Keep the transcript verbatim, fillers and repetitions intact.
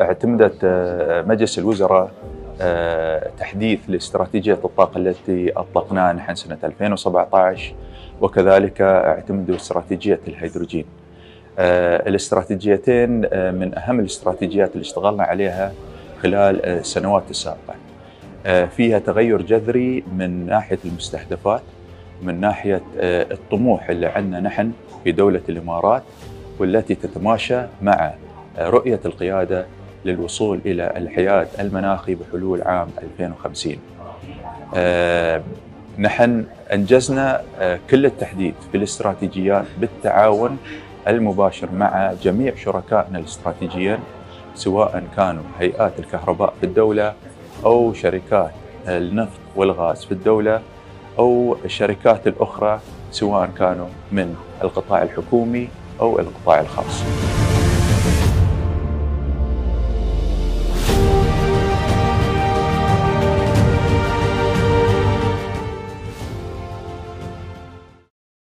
اعتمدت مجلس الوزراء تحديث لاستراتيجية الطاقة التي أطلقناها نحن سنة ألفين وسبعة عشر، وكذلك اعتمدوا استراتيجية الهيدروجين. الاستراتيجيتين من أهم الاستراتيجيات اللي اشتغلنا عليها خلال السنوات السابقة. فيها تغير جذري من ناحية المستهدفات، من ناحية الطموح اللي عندنا نحن في دولة الإمارات، والتي تتماشى مع رؤية القيادة للوصول إلى الحياد المناخي بحلول عام ألفين وخمسين. آه، نحن أنجزنا آه، كل التحديث في الاستراتيجيات بالتعاون المباشر مع جميع شركائنا الاستراتيجيين، سواء كانوا هيئات الكهرباء في الدولة أو شركات النفط والغاز في الدولة أو الشركات الأخرى، سواء كانوا من القطاع الحكومي أو القطاع الخاص.